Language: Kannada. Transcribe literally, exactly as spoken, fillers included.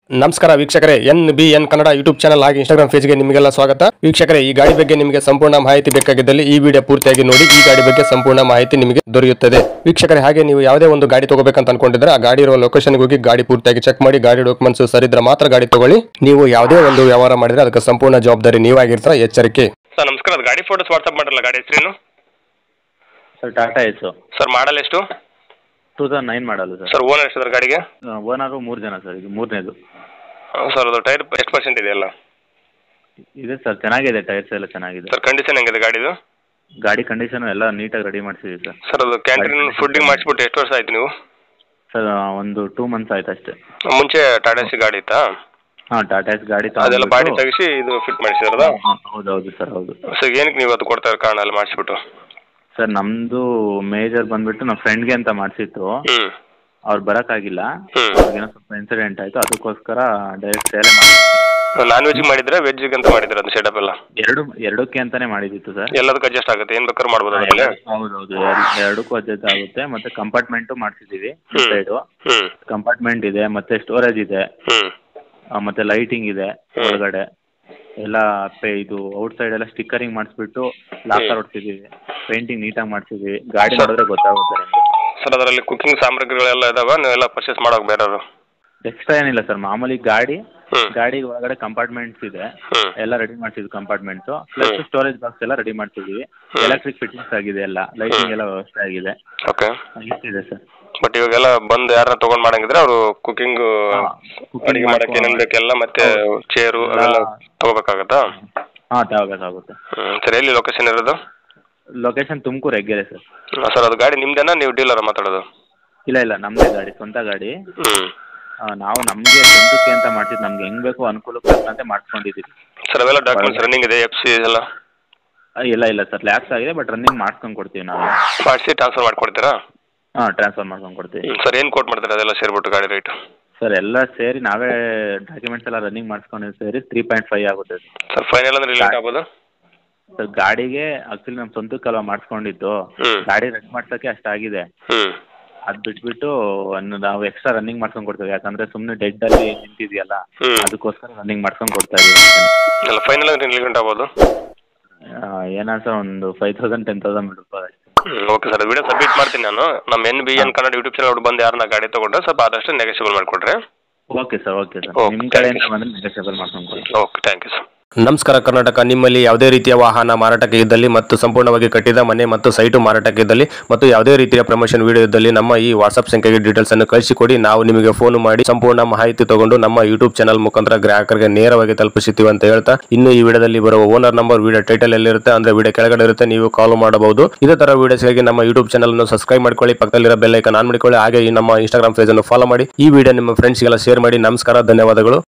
ನಮಸ್ಕಾರ ವೀಕ್ಷಕರೇ, N B N Kannada YouTube channel ಹಾಗೆ ಇನ್ಸ್ಟಾಗ್ರಾಮ್ ಪೇಜ್ಗೆ ನಿಮಗೆಲ್ಲ ಸ್ವಾಗತ. ವೀಕ್ಷಕರೇ, ಈ ಗಾಡಿ ಬಗ್ಗೆ ನಿಮಗೆ ಸಂಪೂರ್ಣ ಮಾಹಿತಿ ಬೇಕಾಗಿದ್ದಲ್ಲಿ ಈ ವಿಡಿಯೋ ಪೂರ್ತಿಯಾಗಿ ನೋಡಿ. ಈ ಗಾಡಿ ಬಗ್ಗೆ ಸಂಪೂರ್ಣ ಮಾಹಿತಿ ನಿಮಗೆ ದೊರೆಯುತ್ತದೆ. ವೀಕ್ಷಕರೇ, ಹಾಗೆ ನೀವು ಯಾವುದೇ ಒಂದು ಗಾಡಿ ತಗೋಬೇಕಂತ ಅನ್ಕೊಂಡಿದ್ರೆ ಆ ಗಾಡಿ ಇರುವ ಲೊಕೇಶನ್ಗೆ ಹೋಗಿ ಗಾಡಿ ಪೂರ್ತಿಯಾಗಿ ಚೆಕ್ ಮಾಡಿ, ಗಾಡಿ ಡಾಕ್ಯುಮೆಂಟ್ಸ್ ಸರಿದ್ರೆ ಮಾತ್ರ ಗಾಡಿ ತಗೊಳ್ಳಿ. ನೀವು ಯಾವುದೇ ಒಂದು ವ್ಯವಹಾರ ಮಾಡಿದ್ರೆ ಅದಕ್ಕೆ ಸಂಪೂರ್ಣ ಜವಾಬ್ದಾರಿ ನೀವಾಗಿರ್ತೀರ, ಎಚ್ಚರಿಕೆ. ಸರ್ ನಮಸ್ಕಾರ, ಅದು ಗಾಡಿ ಫೋಟೋಸ್ ವಾಟ್ಸ್ಆಪ್ ಮಾಡಲ್ಲ. ಗಾಡಿ ಹೆಸರೇನು sir? Tata Ace. Sir model ಎಷ್ಟು? Two thousand nine model sir. Sir owner ಎಷ್ಟು ಗಾಡಿಗೆ? ಓನರು ಮೂರು ಜನ ಸರ್, ಇದು ಮೂರನೇದು. ಸರ್ ಅದು ಟೈರ್ ಎಷ್ಟು ಪರ್ಸೆಂಟ್ ಇದೆಯಲ್ಲ? ಇದೆ ಸರ್, ಚೆನ್ನಾಗಿದೆ, ಟೈರ್ಸ್ ಎಲ್ಲ ಚೆನ್ನಾಗಿದೆ ಸರ್. ಕಂಡೀಷನ್ ಹೆಂಗಿದೆ ಗಾಡಿದು? ಗಾಡಿ ಕಂಡೀಷನ್ ಎಲ್ಲ ನೀಟಾಗಿ ರೆಡಿ ಮಾಡಿಸಿದ್ದೀವಿ ಸರ್. ಸರ್ ಅದು ಕ್ಯಾಂಟೀನ್ ಫುಡ್ಡಿಂಗ್ ಮಾಡಿಸ್ಬಿಟ್ಟು ಎಷ್ಟು ವರ್ಷ ಆಯ್ತು ನೀವು? ಸರ್ ಒಂದು ಟೂ ಮಂತ್ಸ್ ಆಯ್ತು ಅಷ್ಟೇ. ಮುಂಚೆ ಟಾಟಾ ಸಿ ಗಾಡಿ ಇತ್ತಾ? ಹಾಂ, ಟಾಟಾ ಎಸ್ ಗಾಡಿ ಅದೆಲ್ಲ ಬಾಡಿ ತೆಗಿಸಿ ಇದು ಫಿಟ್ ಮಾಡಿಸಿದ್ರದ? ಹೌದು ಹೌದು ಸರ್, ಹೌದು. ಸರ್ ಏನಕ್ಕೆ ನೀವು ಅದು ಕೊಡ್ತಾ ಇರೋ ಕಾರಣ ಎಲ್ಲ ಮಾಡಿಸ್ಬಿಟ್ಟು? ಸರ್ ನಮ್ಮದು ಮೇಜರ್ ಬಂದುಬಿಟ್ಟು ನಮ್ಮ ಫ್ರೆಂಡ್ಗೆ ಅಂತ ಮಾಡಿಸಿತ್ತು. ಹ್ಞೂ. ಅವ್ರು ಬರೋಕ್ಕಾಗಿಲ್ಲ, ಹ್ಮ್. ಅವ್ರಿಗೇನೋ ಸ್ವಲ್ಪ ಇನ್ಸಿಡೆಂಟ್ ಆಯಿತು, ಅದಕ್ಕೋಸ್ಕರ ಡೈರೆಕ್ಟ್ ಸೇಲೆ ಮಾಡಿ. ನಾನ್ ವೆಜ್ ಮಾಡಿದ್ರೆ ವೆಜ್ಗೆ ಅಂತ ಮಾಡಿದ್ರೆ ಅದು ಸೆಟಪ್ ಎಲ್ಲ? ಎರಡು ಎರಡಕ್ಕೆ ಅಂತಾನೆ ಮಾಡಿದ್ದಿತ್ತು ಸರ್. ಎಲ್ಲದಕ್ಕೂ ಅಡ್ಜಸ್ಟ್ ಆಗುತ್ತೆ, ಏನು ಬೇಕಾದ್ರೂ ಮಾಡ್ಬೋದು ಅದರಲ್ಲಿ? ಹೌದೌದು, ಎರಡಕ್ಕೂ ಅಡ್ಜಸ್ಟ್ ಆಗುತ್ತೆ. ಮತ್ತೆ ಕಂಪಾರ್ಟ್ಮೆಂಟು ಮಾಡಿಸಿದ್ದೀವಿ ಹ್ಮ್. ಸೈಡು. ಹ್ಮ್. ಕಂಪಾರ್ಟ್ಮೆಂಟ್ ಇದೆ, ಮತ್ತೆ ಸ್ಟೋರೇಜ್ ಇದೆ, ಹ್ಮ್. ಆ, ಮತ್ತೆ ಲೈಟಿಂಗ್ ಇದೆ ಹ್ಮ್. ಒಳಗಡೆ ಎಲ್ಲ. ಪೇ ಇದು ಔಟ್ ಸೈಡ್ ಎಲ್ಲ ಸ್ಟಿಕ್ಕರಿಂಗ್ ಮಾಡಿಸ್ಬಿಟ್ಟು ಲಾಕರ್ ಹೊಡ್ಸಿದ್ದೀವಿ, ಪೇಂಟಿಂಗ್ ನೀಟಾಗಿ ಮಾಡಿಸಿದ್ದೀವಿ. ಗಾಡಿ ನೋಡಿದ್ರೆ ಗೊತ್ತಾಗುತ್ತೆ ನಿಮಗೆ. ಸರ್ ಅದರಲ್ಲಿ ಕುಕಿಂಗ್ ಸಾಮಗ್ರಿಗಳೆಲ್ಲ ಇದಾವ, ನೀವೆಲ್ಲ ಪರ್ಚೇಸ್ ಮಾಡೋಕೆ ಬೇರೆಯವರು? ಎಕ್ಸ್ಟ್ರಾ ಏನಿಲ್ಲ ಸರ್, ಮಾಮೂಲಿ ಗಾಡಿ ಹ್ಮ್. ಗಾಡಿ ಒಳಗಡೆ ಕಂಪಾರ್ಟ್ಮೆಂಟ್ಸ್ ಇದೆ, ಹ್ಮ್. ಎಲ್ಲ ರೆಡಿ ಮಾಡಿಸಿದ್ವಿ ಕಂಪಾರ್ಟ್ಮೆಂಟ್ಸು. ಪ್ಲಸ್ ಹ್ಮ್. ಸ್ಟೋರೇಜ್ ಬಾಕ್ಸ್ ಎಲ್ಲ ರೆಡಿ ಮಾಡ್ತಿದ್ದೀವಿ. ಹ್ಮ್. ಎಲೆಕ್ಟ್ರಿಕ್ ಫಿಟ್ಟಿಂಗ್ಸ್ ಆಗಿದೆ, ಎಲ್ಲ ಲೈಟಿಂಗ್ ಎಲ್ಲ ವ್ಯವಸ್ಥೆ ಆಗಿದೆ. ಓಕೆ. ಇಷ್ಟಿದೆ ಸರ್. ಬಟ್ ಇವಾಗೆಲ್ಲ ಬಂದು ಯಾರನ್ನ ತೊಗೊಂಡು ಮಾಡಂಗಿದ್ರೆ ಅವರು ಕುಕಿಂಗ್ ಹಾ, cooking ಅಡಿಗೆ ಮಾಡಕ್ಕೆ ಏನೇನು ಮಾಡ್ಕೊ- ಬೇಕೆಲ್ಲ ಮತ್ತೆ ಹೌದು. ಚೇರು ಎಲ್ಲ- ಅವೆಲ್ಲ ತಗೋಬೇಕಾಗತ್ತಾ? ಹಾಂ, ತಗೋಬೇಕಾಗುತ್ತೆ. ಹ್ಞೂ. ಸರ್ ಎಲ್ಲಿ ಲೊಕೇಶನ್ ಇರೋದು? Location Tumakuru Heggere sir. Sir ಅದು ಗಾಡಿ ನಿಮ್ದೇನಾ, ನೀವು ಡೀಲರ್ ಮಾತಾಡೋದು? ಇಲ್ಲ ಇಲ್ಲ, ನಮ್ಮದೇ ಗಾಡಿ, ಸ್ವಂತ ಗಾಡಿ. ಹ್ಞೂ. ಆ, ನಾವು ನಮಗೆ ಸ್ವಂತಕ್ಕೆ ಅಂತ ಮಾಡ್ತಿದ್ದು, ನಮ್ಗೆ ಹೆಂಗ್ ಬೇಕು ಅನುಕೂಲಕ್ಕೆ ತಕ್ಕಂತೆ ಮಾಡ್ಕೊಂಡಿದ್ದೀವಿ. ಸರ್ ಅವೆಲ್ಲ ಡಾಕ್ಯುಮೆಂಟ್ಸ್ ರನ್ನಿಂಗ್ ಇದೆ, ಎಫ್ ಸಿ ಎಲ್ಲ? ಆ, ಇಲ್ಲ ಇಲ್ಲ ಸರ್, ಲ್ಯಾಪ್ಸ್ ಆಗಿದೆ, ಬಟ್ ರನ್ನಿಂಗ್ ಮಾಡ್ಕೊಂಡು ಕೊಡ್ತೀವಿ ನಾವು. ಮಾಡಿಸಿ ಟ್ರಾನ್ಸ್ಫರ್ ಮಾಡ್ಕೊಡ್ತೀರಾ? ಹಾಂ, ಟ್ರಾನ್ಸ್ಫರ್ ಮಾಡ್ಕೊಂಡು ಕೊಡ್ತೀವಿ. ಹ್ಮ್. ಸರ್ ಏನು ಕೋಟ್ ಮಾಡ್ತೀರಾ ಅದೆಲ್ಲ ಸೇರಿಬಿಟ್ಟು ಗಾಡಿ ರೇಟು? ಸರ್ ಎಲ್ಲ ಸೇರಿ ನಾವೇ ಡಾಕ್ಯುಮೆಂಟ್ಸ್ ಎಲ್ಲ ರನ್ನಿಂಗ್ ಮಾಡಿಸ್ಕೊಂಡು ಸೇರಿ ತ್ರೀ ಪಾಯಿಂಟ್ ಫೈವ್ ಆಗುತ್ತೆ ಸರ್ ಫೈನಲ್ ಅಂದ್ರೆ ರಿಲೇಟ್ ಆಗ್ಬೋದು? ಸರ್ ಗಾಡಿಗೆ ಆಕ್ಚುಲಿ ನಮ್ಮ ಸ್ವಂತಕ್ಕಲ್ವ ಮಾಡಿಸ್ಕೊಂಡಿದ್ದು, ಹ್ಮ್. ಗಾಡಿ ರನ್ ಮಾಡ್ಸೋಕ್ಕೆ ಅಷ್ಟಾಗಿದೆ. ಹ್ಞೂ. ಅದು ಬಿಟ್ಬಿಟ್ಟು ಒಂದು ನಾವು ಎಕ್ಸ್ಟ್ರಾ ರನ್ನಿಂಗ್ ಮಾಡ್ಕೊಂಡು ಕೊಡ್ತೀವಿ, ಯಾಕಂದರೆ ಸುಮ್ಮನೆ ಡೆಡ್ಡಲ್ಲಿ ನಿಂತಿದೆಯಲ್ಲ, ಹ್ಮ್. ಅದಕ್ಕೋಸ್ಕರ ರನ್ನಿಂಗ್ ಮಾಡ್ಕೊಂಡು ಕೊಡ್ತಾ ಇದ್ದೀವಿ. ಎಲ್ಲ ಫೈನಲ್ ಅಂದ್ರೆ ಎಲ್ಲಿ ಗಂಟೆ ಆಗ್ಬೋದು? ಏನೋ ಸರ್ ಒಂದು ಫೈವ್ ತೌಸಂಡ್ ಟೆನ್ ತೌಸಂಡ್ ರೂಪಾಯಿ ಅಷ್ಟೇ. ಓಕೆ ಸರ್, ವಿಡಿಯೋ ಸಬ್ಮಿಟ್ ಮಾಡ್ತೀನಿ ನಾನು. ನಮ್ಮ N B N Kannada YouTube channel ಬಂದು ಯಾರನ್ನ ಗಾಡಿ ತೊಗೊಂಡ್ರೆ ಸ್ವಲ್ಪ ಆದಷ್ಟು ನೆಗೆಸಿಬಲ್ ಮಾಡಿಕೊಡ್ರಿ. Okay sir, okay sir, Okay, ನಿಮ್ಮ thank ಕಡೆಯಿಂದ you. ಬಂದರೆ ನೆಗೋಷಿಯಬಲ್ ಮಾಡ್ಕೊಂಡು ಕೊಡಿ. Okay, thank you sir. ನಮಸ್ಕಾರ ಕರ್ನಾಟಕ. ನಿಮ್ಮಲ್ಲಿ ಯಾವುದೇ ರೀತಿಯ ವಾಹನ ಮಾರಾಟಕ್ಕೆ ಇದ್ದಲ್ಲಿ ಮತ್ತು ಸಂಪೂರ್ಣವಾಗಿ ಕಟ್ಟಿದ ಮನೆ ಮತ್ತು ಸೈಟು ಮಾರಾಟಕ್ಕೆ ಇದ್ದಲ್ಲಿ ಮತ್ತು ಯಾವುದೇ ರೀತಿಯ ಪ್ರಮೋಷನ್ ವಿಡಿಯೋ ಇದ್ದಲ್ಲಿ ನಮ್ಮ ಈ ವಾಟ್ಸ್ಆಪ್ ಸಂಖ್ಯೆಗೆ ಡೀಟೇಲ್ಸ್ ಅನ್ನು ಕಳಿಸಿಕೊಡಿ. ನಾವು ನಿಮಗೆ ಫೋನ್ ಮಾಡಿ ಸಂಪೂರ್ಣ ಮಾಹಿತಿ ತಗೊಂಡು ನಮ್ಮ ಯೂಟ್ಯೂಬ್ ಚಾನಲ್ ಮುಖಾಂತರ ಗ್ರಾಹಕರಿಗೆ ನೇರವಾಗಿ ತಲುಪಿಸುತ್ತೀವಿ ಅಂತ ಹೇಳ್ತಾ, ಇನ್ನು ಈ ವಿಡಿಯೋದಲ್ಲಿ ಬರುವ ಓನರ್ ನಂಬರ್ ವಿಡಿಯೋ ಟೈಟಲ್ ಎಲ್ಲಿರುತ್ತೆ ಅಂದ್ರೆ ವಿಡಿಯೋ ಕೆಳಗಡೆ ಇರುತ್ತೆ, ನೀವು ಕಾಲ್ ಮಾಡಬಹುದು. ಇದೇ ತರ ವಿಡಿಯೋಸ್ಗಾಗಿ ನಮ್ಮ ಯೂಟ್ಯೂಬ್ ಚಾನಲ್ ಅನ್ನು ಸಬ್ಸ್ಕ್ರೈಬ್ ಮಾಡ್ಕೊಳ್ಳಿ, ಪಕ್ಕದಲ್ಲಿರೋ ಬೆಲ್ ಐಕಾನ್ ಆನ್ ಮಾಡಿಕೊಳ್ಳಿ. ಹಾಗೆ ಈ ನಮ್ಮ ಇನ್ಸ್ಟಾಗ್ರಾಮ್ ಪೇಜ್ ಅನ್ನು ಫಾಲೋ ಮಾಡಿ. ಈ ವಿಡಿಯೋ ನಿಮ್ಮ ಫ್ರೆಂಡ್ಸ್ಗೆಲ್ಲ ಶೇರ್ ಮಾಡಿ. ನಮಸ್ಕಾರ, ಧನ್ಯವಾದಗಳು.